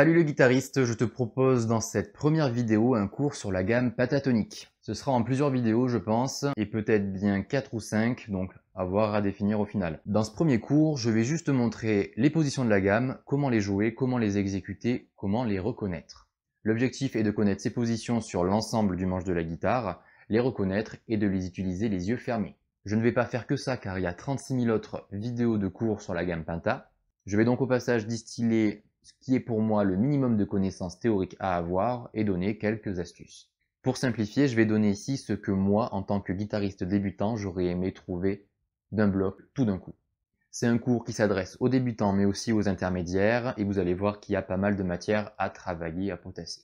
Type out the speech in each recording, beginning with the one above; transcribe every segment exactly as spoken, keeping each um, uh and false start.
Salut le guitariste, je te propose dans cette première vidéo un cours sur la gamme pentatonique. Ce sera en plusieurs vidéos je pense, et peut-être bien quatre ou cinq, donc à voir à définir au final. Dans ce premier cours, je vais juste te montrer les positions de la gamme, comment les jouer, comment les exécuter, comment les reconnaître. L'objectif est de connaître ces positions sur l'ensemble du manche de la guitare, les reconnaître et de les utiliser les yeux fermés. Je ne vais pas faire que ça car il y a trente-six mille autres vidéos de cours sur la gamme Penta. Je vais donc au passage distiller ce qui est pour moi le minimum de connaissances théoriques à avoir et donner quelques astuces. Pour simplifier, je vais donner ici ce que moi, en tant que guitariste débutant, j'aurais aimé trouver d'un bloc tout d'un coup. C'est un cours qui s'adresse aux débutants mais aussi aux intermédiaires et vous allez voir qu'il y a pas mal de matière à travailler, à potasser.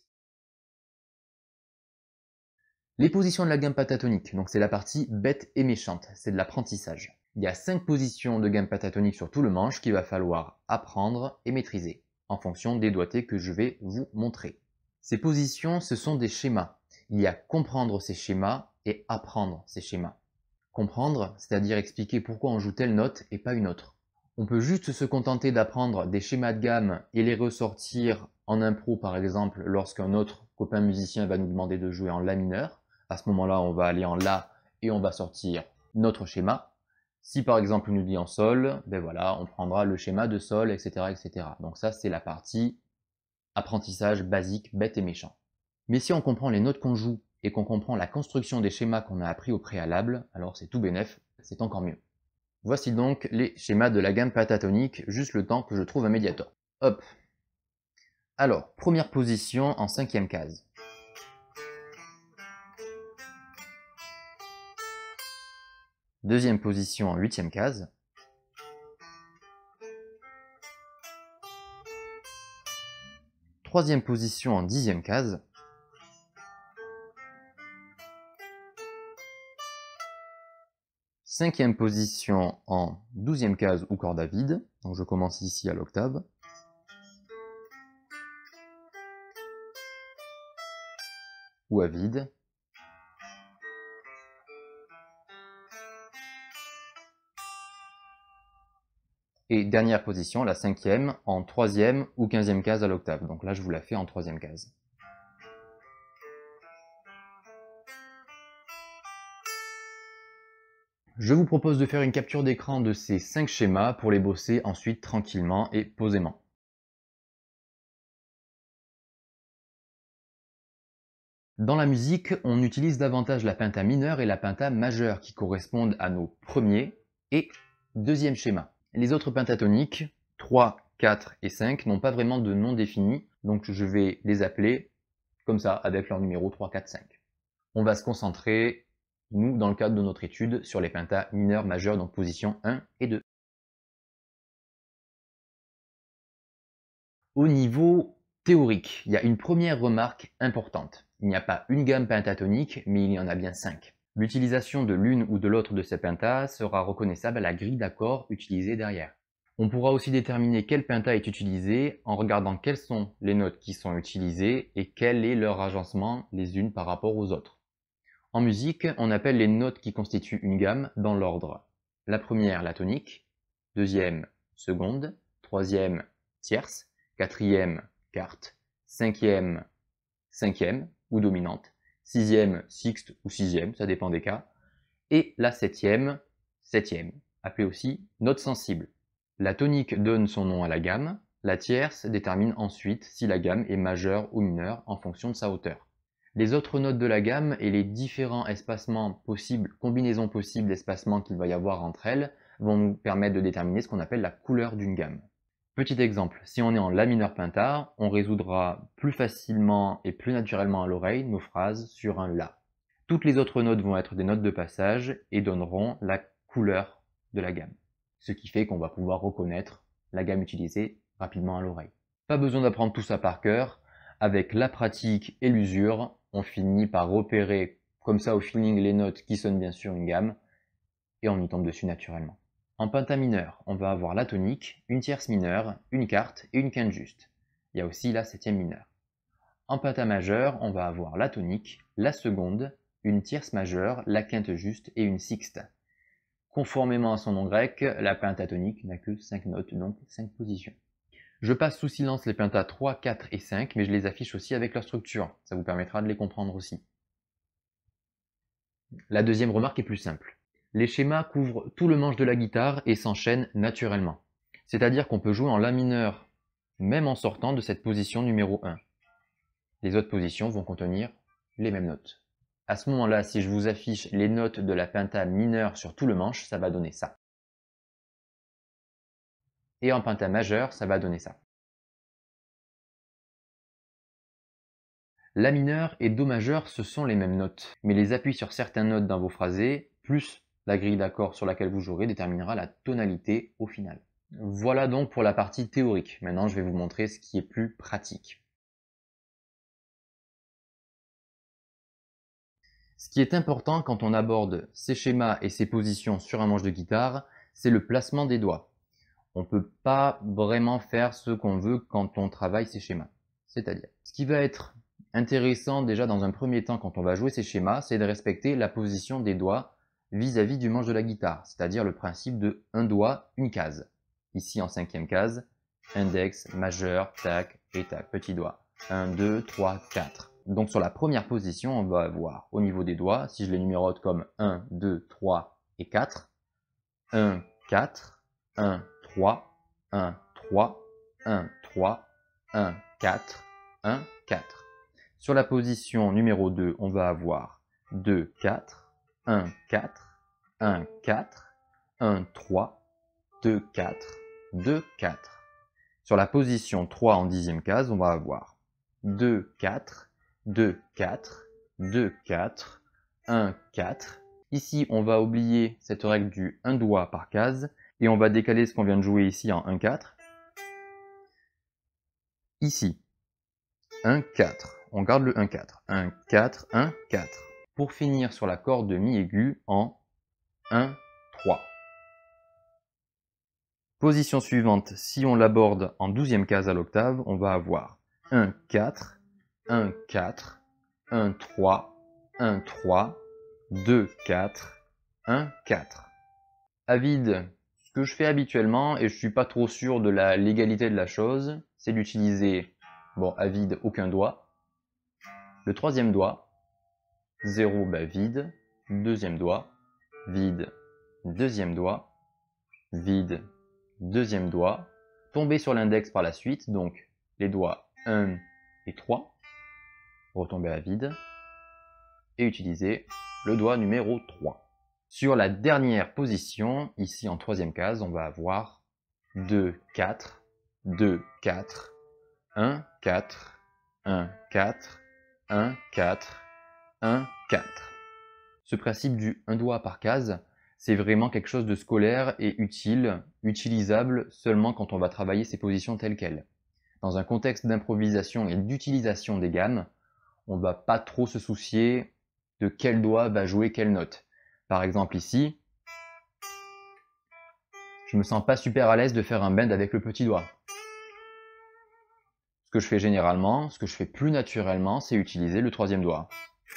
Les positions de la gamme pentatonique, donc c'est la partie bête et méchante, c'est de l'apprentissage. Il y a cinq positions de gamme pentatonique sur tout le manche qu'il va falloir apprendre et maîtriser, en fonction des doigtés que je vais vous montrer. Ces positions, ce sont des schémas. Il y a comprendre ces schémas et apprendre ces schémas. Comprendre, c'est-à-dire expliquer pourquoi on joue telle note et pas une autre. On peut juste se contenter d'apprendre des schémas de gamme et les ressortir en impro par exemple lorsqu'un autre copain musicien va nous demander de jouer en la mineur. À ce moment-là, on va aller en la et on va sortir notre schéma. Si par exemple on nous dit en sol, ben voilà, on prendra le schéma de sol, et cetera, et cetera. Donc ça, c'est la partie apprentissage basique, bête et méchant. Mais si on comprend les notes qu'on joue et qu'on comprend la construction des schémas qu'on a appris au préalable, alors c'est tout bénef, c'est encore mieux. Voici donc les schémas de la gamme pentatonique, juste le temps que je trouve un médiator. Hop. Alors, première position en cinquième case. Deuxième position en huitième case. Troisième position en dixième case. Cinquième position en douzième case ou corde à vide. Donc je commence ici à l'octave. Ou à vide. Et dernière position, la cinquième, en troisième ou quinzième case à l'octave. Donc là, je vous la fais en troisième case. Je vous propose de faire une capture d'écran de ces cinq schémas pour les bosser ensuite tranquillement et posément. Dans la musique, on utilise davantage la penta mineure et la penta majeure qui correspondent à nos premiers et deuxième schémas. Les autres pentatoniques, trois, quatre et cinq, n'ont pas vraiment de nom défini, donc je vais les appeler comme ça, avec leur numéro trois, quatre, cinq. On va se concentrer, nous, dans le cadre de notre étude, sur les pentas mineurs, majeurs, donc position un et deux. Au niveau théorique, il y a une première remarque importante. Il n'y a pas une gamme pentatonique, mais il y en a bien cinq. L'utilisation de l'une ou de l'autre de ces pentas sera reconnaissable à la grille d'accords utilisée derrière. On pourra aussi déterminer quel penta est utilisé en regardant quelles sont les notes qui sont utilisées et quel est leur agencement les unes par rapport aux autres. En musique, on appelle les notes qui constituent une gamme dans l'ordre. La première, la tonique, deuxième, seconde, troisième, tierce, quatrième, quarte, cinquième, cinquième ou dominante, sixième, sixte ou sixième, ça dépend des cas, et la septième, septième, appelée aussi note sensible. La tonique donne son nom à la gamme, la tierce détermine ensuite si la gamme est majeure ou mineure en fonction de sa hauteur. Les autres notes de la gamme et les différents espacements possibles, combinaisons possibles d'espacements qu'il va y avoir entre elles, vont nous permettre de déterminer ce qu'on appelle la couleur d'une gamme. Petit exemple, si on est en la mineur penta, on résoudra plus facilement et plus naturellement à l'oreille nos phrases sur un la. Toutes les autres notes vont être des notes de passage et donneront la couleur de la gamme. Ce qui fait qu'on va pouvoir reconnaître la gamme utilisée rapidement à l'oreille. Pas besoin d'apprendre tout ça par cœur. Avec la pratique et l'usure, on finit par repérer comme ça au feeling les notes qui sonnent bien sur une gamme et on y tombe dessus naturellement. En penta mineur, on va avoir la tonique, une tierce mineure, une quarte et une quinte juste. Il y a aussi la septième mineure. En penta majeur, on va avoir la tonique, la seconde, une tierce majeure, la quinte juste et une sixte. Conformément à son nom grec, la pentatonique n'a que cinq notes, donc cinq positions. Je passe sous silence les pentas trois, quatre et cinq, mais je les affiche aussi avec leur structure. Ça vous permettra de les comprendre aussi. La deuxième remarque est plus simple. Les schémas couvrent tout le manche de la guitare et s'enchaînent naturellement. C'est-à-dire qu'on peut jouer en La mineur, même en sortant de cette position numéro un. Les autres positions vont contenir les mêmes notes. À ce moment-là, si je vous affiche les notes de la penta mineure sur tout le manche, ça va donner ça. Et en penta majeur, ça va donner ça. La mineur et Do majeur, ce sont les mêmes notes, mais les appuis sur certaines notes dans vos phrasés, plus la grille d'accords sur laquelle vous jouerez, déterminera la tonalité au final. Voilà donc pour la partie théorique. Maintenant, je vais vous montrer ce qui est plus pratique. Ce qui est important quand on aborde ces schémas et ces positions sur un manche de guitare, c'est le placement des doigts. On ne peut pas vraiment faire ce qu'on veut quand on travaille ces schémas. C'est-à-dire, ce qui va être intéressant déjà dans un premier temps quand on va jouer ces schémas, c'est de respecter la position des doigts vis-à-vis du manche de la guitare, c'est-à-dire le principe de un doigt, une case. Ici en cinquième case, index, majeur, tac et tac, petit doigt. un, deux, trois, quatre. Donc sur la première position, on va avoir au niveau des doigts, si je les numérote comme un, deux, trois et quatre, un, quatre, un, trois, un, trois, un, trois, un, quatre, un, quatre. Sur la position numéro deux, on va avoir deux, quatre, un, quatre, un, quatre, un, trois, deux, quatre, deux, quatre. Sur la position trois en dixième case, on va avoir deux, quatre, deux, quatre, deux, quatre, un, quatre. Ici, on va oublier cette règle du un doigt par case et on va décaler ce qu'on vient de jouer ici en un, quatre. Ici, un, quatre. On garde le un, quatre. un, quatre, un, quatre. Pour finir sur la corde de mi aigu en un, trois. Position suivante, si on l'aborde en douzième case à l'octave, on va avoir un, quatre, un, quatre, un, trois, un, trois, deux, quatre, un, quatre. À vide, ce que je fais habituellement, et je suis pas trop sûr de la légalité de la chose, c'est d'utiliser, bon, à vide, aucun doigt. Le troisième doigt, zéro, bah, vide, deuxième doigt, vide, deuxième doigt, vide, deuxième doigt, tomber sur l'index par la suite, donc les doigts un et trois, retomber à vide, et utiliser le doigt numéro trois. Sur la dernière position, ici en troisième case, on va avoir deux, quatre, deux, quatre, un, quatre, un, quatre, un, quatre, un, quatre. Ce principe du un doigt par case, c'est vraiment quelque chose de scolaire et utile, utilisable seulement quand on va travailler ces positions telles quelles. Dans un contexte d'improvisation et d'utilisation des gammes, on ne va pas trop se soucier de quel doigt va jouer quelle note. Par exemple ici, je me sens pas super à l'aise de faire un bend avec le petit doigt. Ce que je fais généralement, ce que je fais plus naturellement, c'est utiliser le troisième doigt.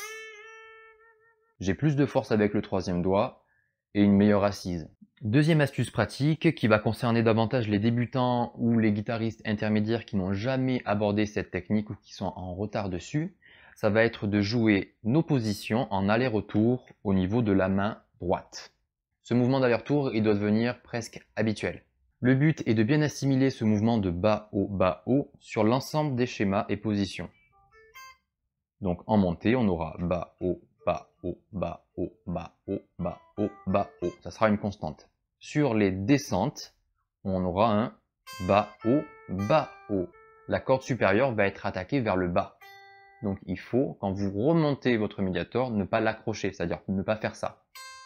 J'ai plus de force avec le troisième doigt et une meilleure assise. Deuxième astuce pratique qui va concerner davantage les débutants ou les guitaristes intermédiaires qui n'ont jamais abordé cette technique ou qui sont en retard dessus, ça va être de jouer nos positions en aller-retour au niveau de la main droite. Ce mouvement d'aller-retour, il doit devenir presque habituel. Le but est de bien assimiler ce mouvement de bas-haut, bas-haut sur l'ensemble des schémas et positions. Donc en montée, on aura bas-haut, bas-haut, bas-haut, bas-haut, bas-haut, bas-haut. Ça sera une constante. Sur les descentes, on aura un bas-haut, bas-haut. La corde supérieure va être attaquée vers le bas. Donc il faut, quand vous remontez votre médiator, ne pas l'accrocher, c'est-à-dire ne pas faire ça.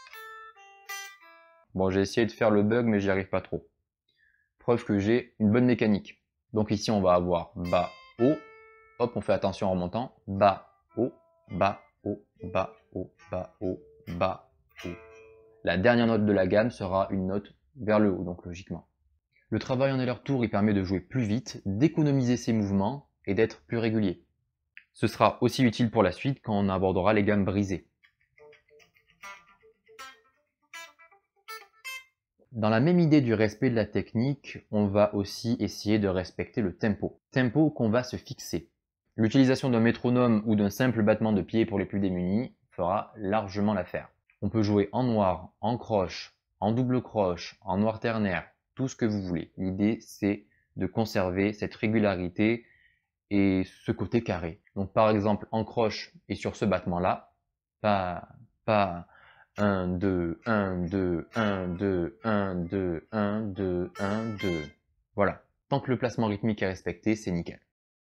Bon, j'ai essayé de faire le bug, mais j'y arrive pas trop. Preuve que j'ai une bonne mécanique. Donc ici, on va avoir bas, haut. Hop, on fait attention en remontant. Bas, haut, bas, haut, bas, haut, bas, haut, bas, haut. La dernière note de la gamme sera une note vers le haut, donc logiquement. Le travail en aller-retour, il permet de jouer plus vite, d'économiser ses mouvements et d'être plus régulier. Ce sera aussi utile pour la suite quand on abordera les gammes brisées. Dans la même idée du respect de la technique, on va aussi essayer de respecter le tempo. Tempo qu'on va se fixer. L'utilisation d'un métronome ou d'un simple battement de pied pour les plus démunis fera largement l'affaire. On peut jouer en noir, en croche, en double croche, en noir ternaire, tout ce que vous voulez. L'idée, c'est de conserver cette régularité et ce côté carré. Donc par exemple, en croche et sur ce battement-là, pas, pas un, deux, un, deux, un, deux, un, deux, un, deux, un, deux. Voilà. Tant que le placement rythmique est respecté, c'est nickel.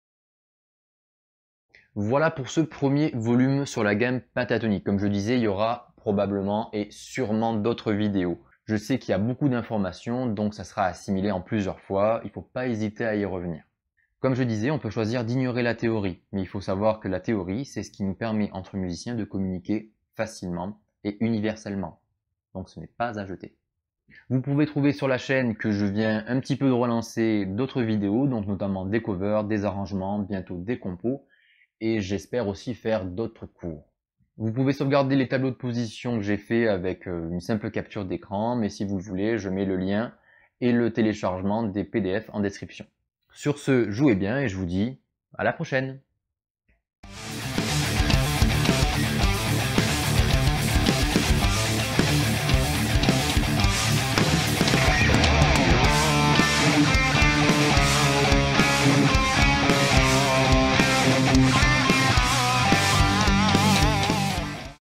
Voilà pour ce premier volume sur la gamme pentatonique. Comme je disais, il y aura probablement et sûrement d'autres vidéos. Je sais qu'il y a beaucoup d'informations, donc ça sera assimilé en plusieurs fois. Il ne faut pas hésiter à y revenir. Comme je disais, on peut choisir d'ignorer la théorie, mais il faut savoir que la théorie, c'est ce qui nous permet entre musiciens de communiquer facilement et universellement. Donc ce n'est pas à jeter. Vous pouvez trouver sur la chaîne que je viens un petit peu de relancer d'autres vidéos, donc notamment des covers, des arrangements, bientôt des compos, et j'espère aussi faire d'autres cours. Vous pouvez sauvegarder les tableaux de position que j'ai fait avec une simple capture d'écran, mais si vous voulez, je mets le lien et le téléchargement des P D F en description. Sur ce, jouez bien et je vous dis à la prochaine!